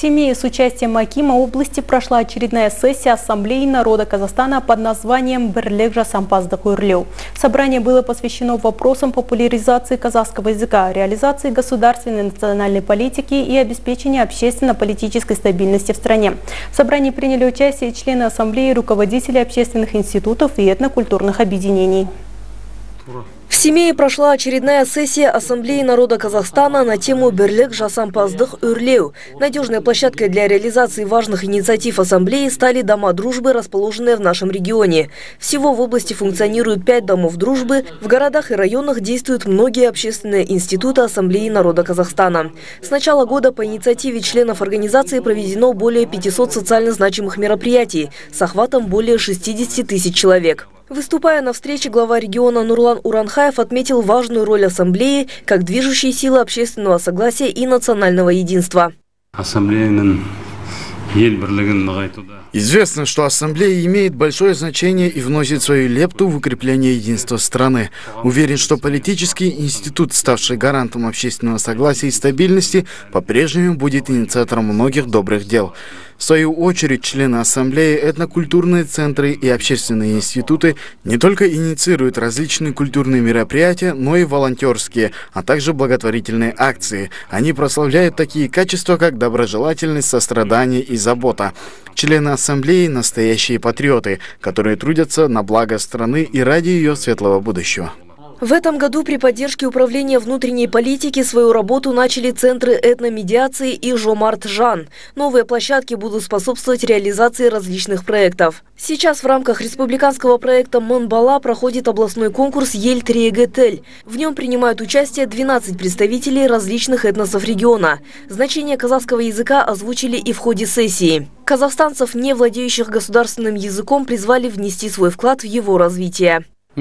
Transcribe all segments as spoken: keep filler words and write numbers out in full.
Семье с участием Акима области прошла очередная сессия Ассамблеи народа Казахстана под названием «Бірлік жасампаздық өрлеу». Собрание было посвящено вопросам популяризации казахского языка, реализации государственной и национальной политики и обеспечения общественно-политической стабильности в стране. В собрании приняли участие члены Ассамблеи, руководители общественных институтов и этнокультурных объединений. В Семее прошла очередная сессия Ассамблеи народа Казахстана на тему «Бірлік жасампаздық өрлеу». Надежной площадкой для реализации важных инициатив Ассамблеи стали дома дружбы, расположенные в нашем регионе. Всего в области функционируют пять домов дружбы. В городах и районах действуют многие общественные институты Ассамблеи народа Казахстана. С начала года по инициативе членов организации проведено более пятисот социально значимых мероприятий с охватом более шестидесяти тысяч человек. Выступая на встрече, глава региона Нурлан Уранхаев отметил важную роль Ассамблеи как движущей силы общественного согласия и национального единства. Известно, что Ассамблея имеет большое значение и вносит свою лепту в укрепление единства страны. Уверен, что политический институт, ставший гарантом общественного согласия и стабильности, по-прежнему будет инициатором многих добрых дел. В свою очередь, члены Ассамблеи, этнокультурные центры и общественные институты не только инициируют различные культурные мероприятия, но и волонтерские, а также благотворительные акции. Они прославляют такие качества, как доброжелательность, сострадание и забота. Члены Ассамблеи – настоящие патриоты, которые трудятся на благо страны и ради ее светлого будущего. В этом году при поддержке Управления внутренней политики свою работу начали центры этномедиации и Жомарт Жан. Новые площадки будут способствовать реализации различных проектов. Сейчас в рамках республиканского проекта «Монбала» проходит областной конкурс «Ель-Триегетель». В нем принимают участие двенадцать представителей различных этносов региона. Значение казахского языка озвучили и в ходе сессии. Казахстанцев, не владеющих государственным языком, призвали внести свой вклад в его развитие.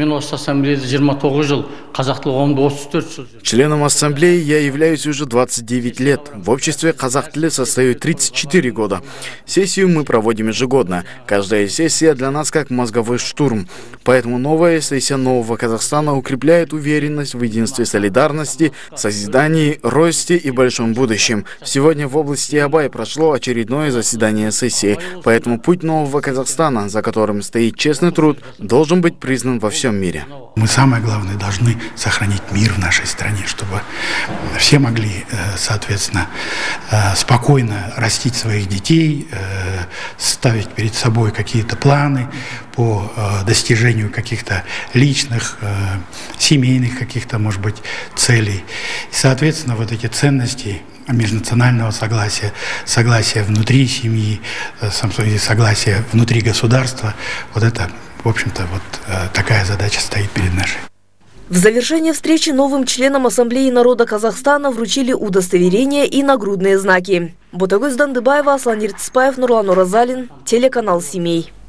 Членом Ассамблеи я являюсь уже двадцать девять лет. В обществе казах-тілі состоит тридцать четыре года. Сессию мы проводим ежегодно. Каждая сессия для нас как мозговой штурм. Поэтому новая сессия нового Казахстана укрепляет уверенность в единстве, солидарности, созидании, росте и большом будущем. Сегодня в области Абай прошло очередное заседание сессии. Поэтому путь нового Казахстана, за которым стоит честный труд, должен быть признан во всем мире. Мы, самое главное, должны сохранить мир в нашей стране, чтобы все могли, соответственно, спокойно растить своих детей, ставить перед собой какие-то планы по достижению каких-то личных, семейных каких-то, может быть, целей. И, соответственно, вот эти ценности межнационального согласия, согласия внутри семьи, согласия внутри государства, вот это, в общем-то, вот такая задача стоит перед нашей. В завершение встречи новым членам Ассамблеи народа Казахстана вручили удостоверения и нагрудные знаки. Ботагөз Дандыбаева, Аслан Ертисбаев, Нурлан Уразалин, телеканал «Семей».